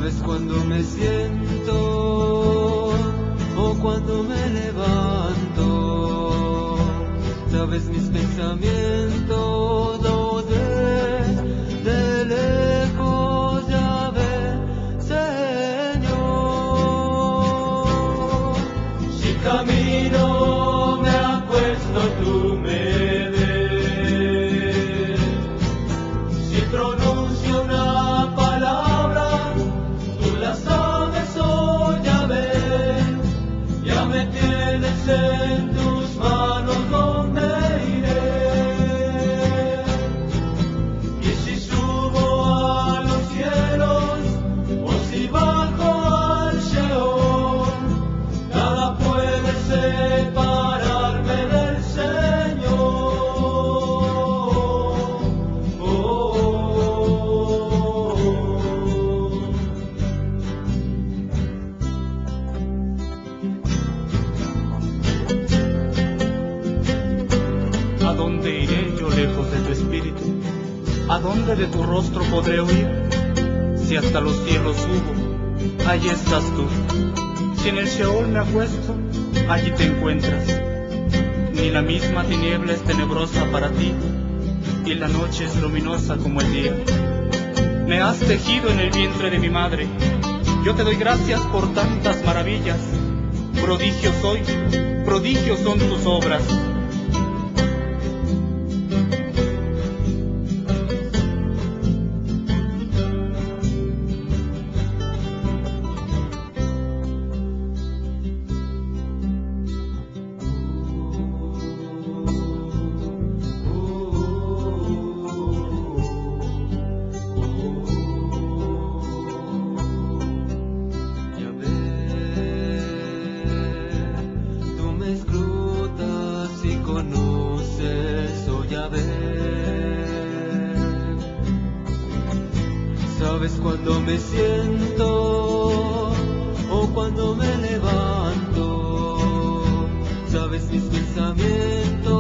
Sabes cuando me siento o cuando me levanto. Sabes mis pensamientos, o de lejos ya ves, Señor. Si camino me acuesto, tú me ves. Si pronuncio una palabra, tú la sabes, oh Yahvé. Ya me tienes en tus manos, donde iré. Y si subo a los cielos o si bajo al Sheol, nada puede separarme del Señor. ¿A dónde iré yo lejos de tu espíritu? ¿A dónde de tu rostro podré huir? Si hasta los cielos subo, allí estás tú. Si en el Sheol me acuesto, allí te encuentras. Ni la misma tiniebla es tenebrosa para ti, y la noche es luminosa como el día. Me has tejido en el vientre de mi madre. Yo te doy gracias por tantas maravillas. Prodigio soy, prodigios son tus obras. Sabes cuando me siento o cuando me levanto. Sabes mis pensamientos.